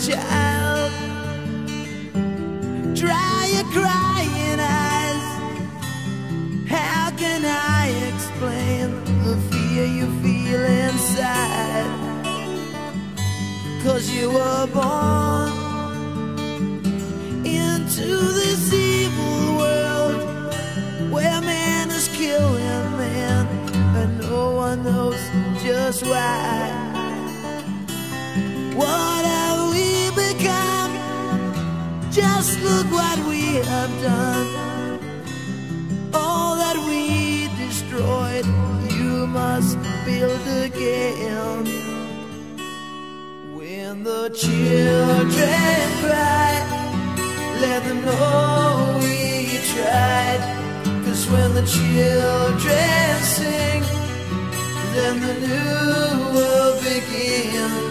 child. Dry your crying eyes. How can I explain the fear you feel inside? 'Cause you were born into this evil world where man is killing man, and no one knows just why. What have we become? Just look what we have done. All that we destroyed, you must build again. When the children cry, let them know we tried. 'Cause when the children sing, then the new world begins.